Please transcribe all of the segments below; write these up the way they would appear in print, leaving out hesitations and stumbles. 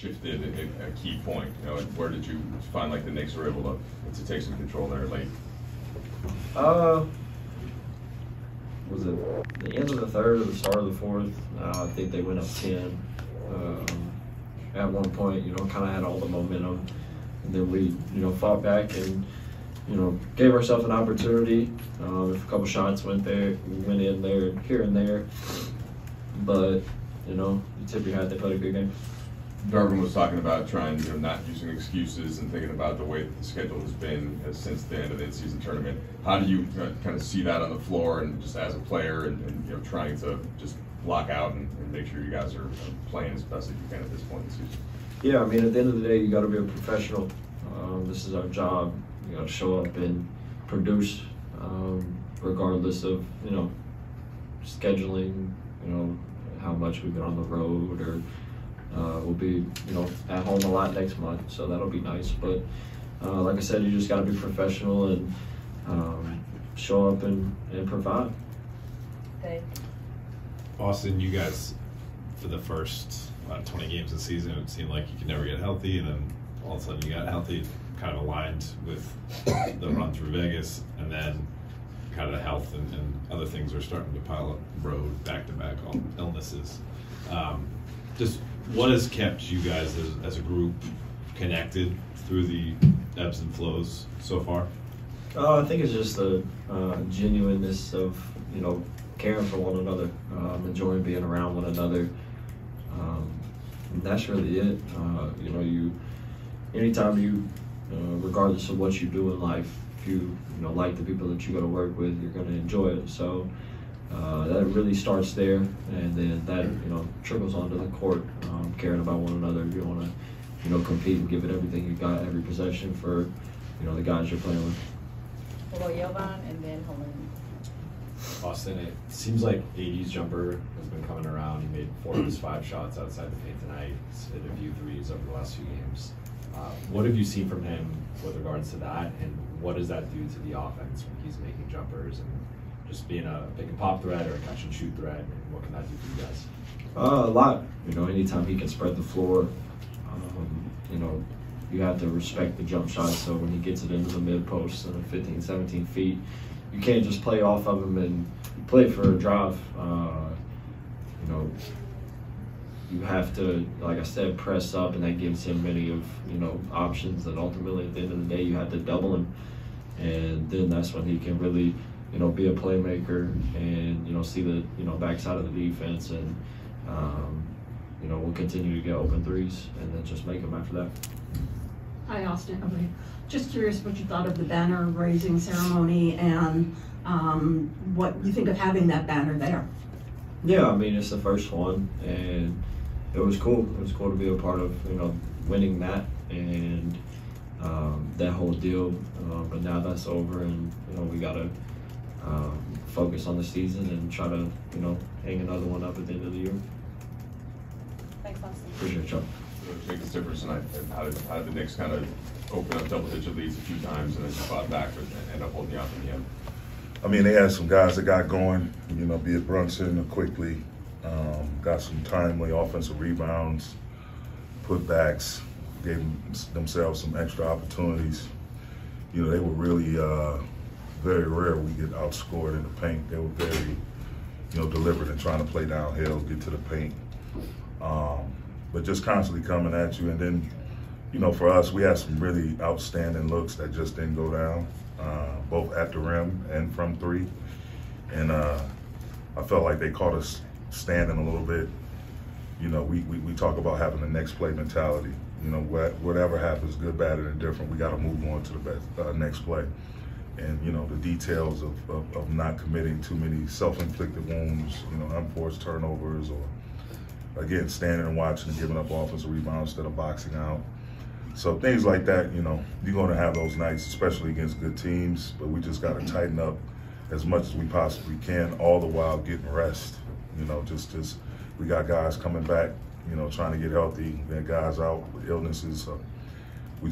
shifted a key point? You know, and where did you find like the Knicks were able to take some control there late? Was it the end of the third or the start of the fourth? I think they went up 10. At one point, you know, kind of had all the momentum. And then we, you know, fought back and, you know, gave ourselves an opportunity. If a couple shots went in there, here and there. But, you know, you tip your hat, they played a good game. Darvin was talking about trying, you know, not using excuses and thinking about the way that the schedule has been since the end of the in-season tournament. How do you kind of see that on the floor and just as a player and you know, trying to just block out and make sure you guys are playing as best as you can at this point in the season? Yeah, I mean, at the end of the day, you got to be a professional. This is our job. You got to show up and produce, regardless of, you know, scheduling, you know, how much we've been on the road or we'll be, you know, at home a lot next month, so that'll be nice. But like I said, you just got to be professional and show up and provide. Okay. Austin, you guys, for the first 20 games of the season, it seemed like you could never get healthy, and then all of a sudden you got healthy, kind of aligned with the run through Vegas, and then kind of the health and other things are starting to pile up, road, back-to-back illnesses. Just what has kept you guys as a group connected through the ebbs and flows so far? I think it's just the genuineness of, you know, caring for one another, enjoying being around one another. And that's really it. You know, anytime you, regardless of what you do in life, if you know, like the people that you go to work with, you're going to enjoy it. So that really starts there, and then that, you know, trickles onto the court, caring about one another. You want to, you know, compete and give it everything you got, every possession for, you know, the guys you're playing with. We'll go Jovan and then Holland. Austin, it seems like AD's jumper has been coming around. He made 4 of his 5 shots outside the paint tonight. He's hit a few threes over the last few games. What have you seen from him with regards to that, and what does that do to the offense when he's making jumpers and just being a pick and pop threat or a catch and shoot threat? And what can that do for you guys? A lot. You know, anytime he can spread the floor, you know, you have to respect the jump shot. So when he gets it into the mid post 15, 17 feet, you can't just play off of him and play for a drive. You know, you have to, like I said, press up, and that gives him many of, you know, options. And ultimately, at the end of the day, you have to double him, and then that's when he can really, you know, be a playmaker and, you know, see the, you know, backside of the defense, and you know, we'll continue to get open threes and then just make them after that. Hi, Austin. Okay. Just curious what you thought of the banner raising ceremony and what you think of having that banner there. Yeah, I mean, it's the first one, and it was cool. It was cool to be a part of, you know, winning that and that whole deal. But now that's over, and, you know, we got to focus on the season and try to, you know, hang another one up at the end of the year. Thanks, Austin. Appreciate y'all. Make this difference tonight. How did the Knicks kind of open up double-digit leads a few times and then fought back and end up holding out in the end? I mean, they had some guys that got going, you know, be it Brunson or Quickly, got some timely offensive rebounds, putbacks, gave themselves some extra opportunities. You know, they were really very rare we get outscored in the paint. They were very, you know, deliberate in trying to play downhill, get to the paint. But just constantly coming at you. And then, you know, for us, we had some really outstanding looks that just didn't go down, both at the rim and from 3. And I felt like they caught us standing a little bit. You know, we talk about having the next play mentality. You know, whatever happens, good, bad, and indifferent, we got to move on to the next play. And, you know, the details of not committing too many self-inflicted wounds, you know, unforced turnovers, or, again, standing and watching and giving up offensive rebounds instead of boxing out. So things like that, you know, you're going to have those nights, especially against good teams, but we just got to tighten up as much as we possibly can, all the while getting rest. You know, just we got guys coming back, you know, trying to get healthy. We got guys out with illnesses. So we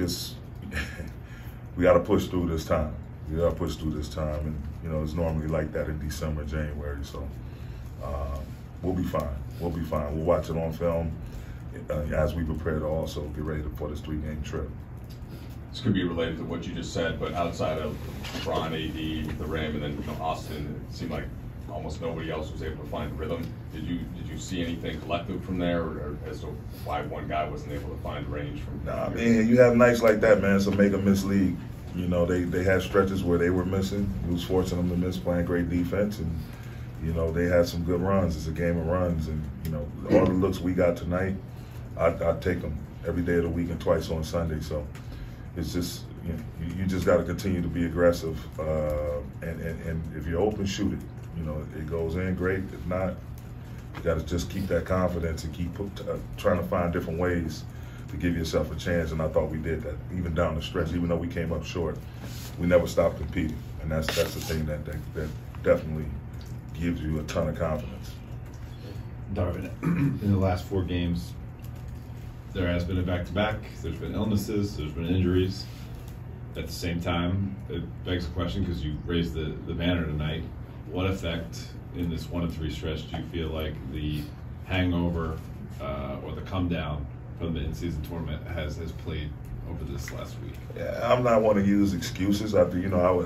got to push through this time. We got to push through this time. And, you know, it's normally like that in December, January. So we'll be fine. We'll be fine. We'll watch it on film as we prepare to also get ready for this 3-game trip. This could be related to what you just said, but outside of LeBron, AD, the Rim, and then Austin, it seemed like almost nobody else was able to find rhythm. Did you see anything collective from there, or as to why one guy wasn't able to find range from? Nah, man, you have nights like that, man. It's a make-or-miss league. You know, they had stretches where they were missing. It was forcing them to miss, playing great defense, and you know they had some good runs. It's a game of runs, and you know all the looks we got tonight, I'd take them every day of the week and twice on Sunday. So it's just you just got to continue to be aggressive, and if you're open, shoot it. You know, it goes in, great. If not, you got to just keep that confidence and keep trying to find different ways to give yourself a chance. And I thought we did that, even down the stretch. Even though we came up short, we never stopped competing, and that's the thing that definitely gives you a ton of confidence. Darvin, in the last 4 games, there has been a back-to-back. There's been illnesses. There's been injuries. At the same time, it begs the question, because you raised the banner tonight, what effect in this 1-3 stretch do you feel like the hangover or the come down from the in-season tournament has played over this last week? Yeah, I'm not one to use excuses. I thought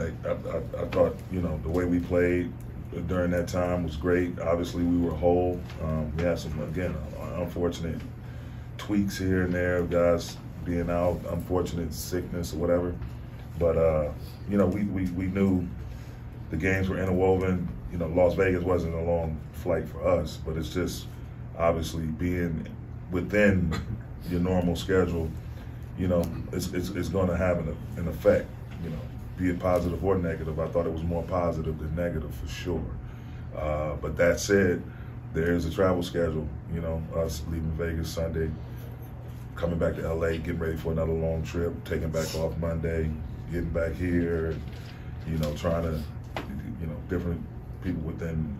the way we played during that time was great. Obviously, we were whole. We had some, again, unfortunate tweaks here and there, guys being out, unfortunate sickness or whatever. But we knew the games were interwoven. You know, Las Vegas wasn't a long flight for us, but it's just obviously being within your normal schedule. You know, it's going to have an effect. You know, be it positive or negative. I thought it was more positive than negative for sure. But that said, there is a travel schedule. You know, us leaving Vegas Sunday, coming back to LA, getting ready for another long trip, taking back off Monday, getting back here. You know, trying to, different people within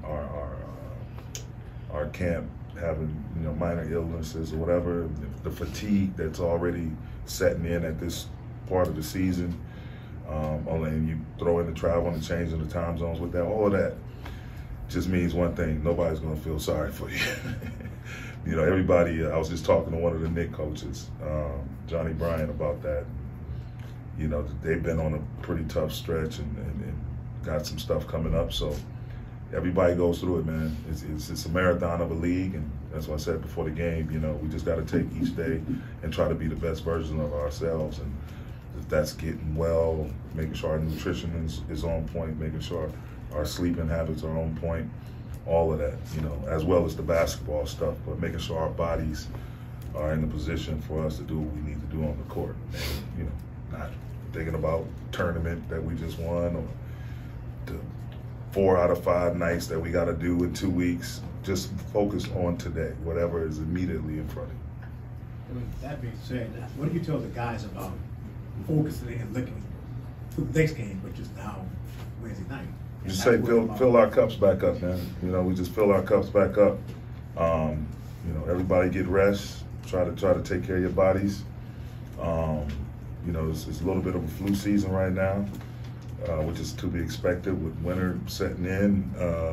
our camp having minor illnesses or whatever. The fatigue that's already setting in at this part of the season. And you throw in the travel and the change in the time zones with that, all of that just means one thing: nobody's going to feel sorry for you. Everybody. I was just talking to one of the Knicks coaches, Johnny Bryant, about that. They've been on a pretty tough stretch and got some stuff coming up. So everybody goes through it, man. It's a marathon of a league, and that's what I said before the game. We just got to take each day and try to be the best version of ourselves. And if that's getting well, making sure our nutrition is on point, making sure our sleeping habits are on point, all of that, as well as the basketball stuff, but making sure our bodies are in the position for us to do what we need to do on the court. And, not thinking about tournament that we just won or the 4 out of 5 nights that we got to do in 2 weeks. Just focus on today, whatever is immediately in front of you. With that being said, what do you tell the guys about focusing and looking for the next game, which is now Wednesday night? Just say fill our cups back up, man. We just fill our cups back up. Everybody get rest. Try to take care of your bodies. It's a little bit of a flu season right now, which is to be expected with winter setting in.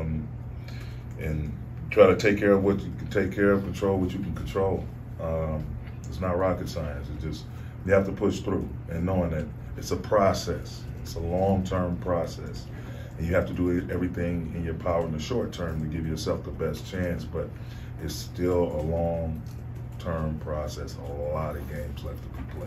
And try to take care of what you can take care of, control what you can control. It's not rocket science. It's just you have to push through, and knowing that it's a process. It's a long-term process, and you have to do everything in your power in the short term to give yourself the best chance. But it's still a long-term process. A lot of games left to be played.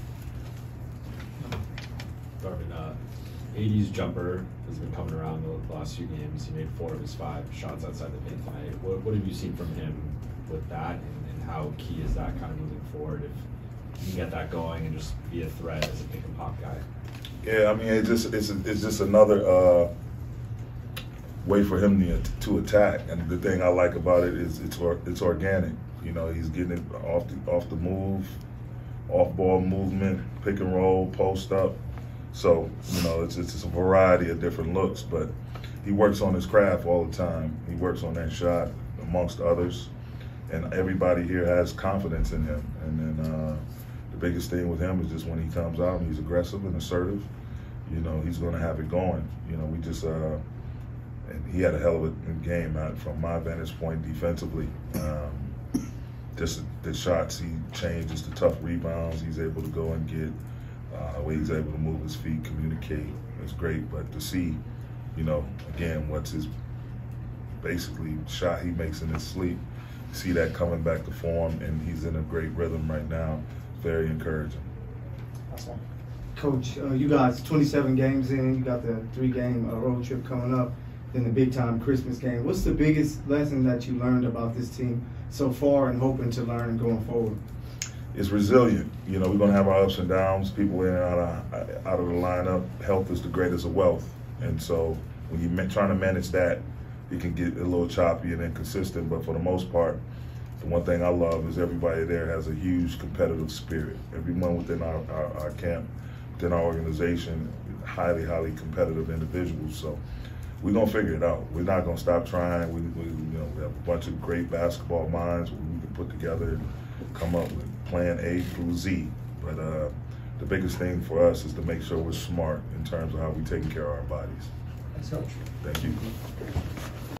Darvin, AD's jumper has been coming around the last few games. He made 4 of his 5 shots outside the paint tonight. What have you seen from him with that, and how key is that kind of moving forward if you can get that going and just be a threat as a pick and pop guy? Yeah, I mean, it's just another way for him to attack. And the thing I like about it is it's organic. He's getting it off the move, off ball movement, pick and roll, post up. So, it's a variety of different looks, but he works on his craft all the time. He works on that shot amongst others, and everybody here has confidence in him. And then the biggest thing with him is just when he comes out and he's aggressive and assertive, he's going to have it going. We just, and he had a hell of a game from my vantage point defensively. just the shots he changes, the tough rebounds he's able to go and get, the way he's able to move his feet, communicate, it's great. But to see, you know, again, what's his basically shot he makes in his sleep, see that coming back to form, and he's in a great rhythm right now. Very encouraging. Coach, you guys 27 games in, you got the 3-game road trip coming up, then the big time Christmas game. What's the biggest lesson that you learned about this team so far and hoping to learn going forward? It's resilient. You know, we're going to have our ups and downs, people in and out of the lineup. Health is the greatest of wealth. And so when you're trying to manage that, it can get a little choppy and inconsistent. But for the most part, the one thing I love is everybody there has a huge competitive spirit. Everyone within our camp, within our organization, highly, highly competitive individuals. So we're going to figure it out. We're not going to stop trying. We have a bunch of great basketball minds we can put together and come up with plan A through Z. But the biggest thing for us is to make sure we're smart in terms of how we're taking care of our bodies. Thanks, Coach. Thank you.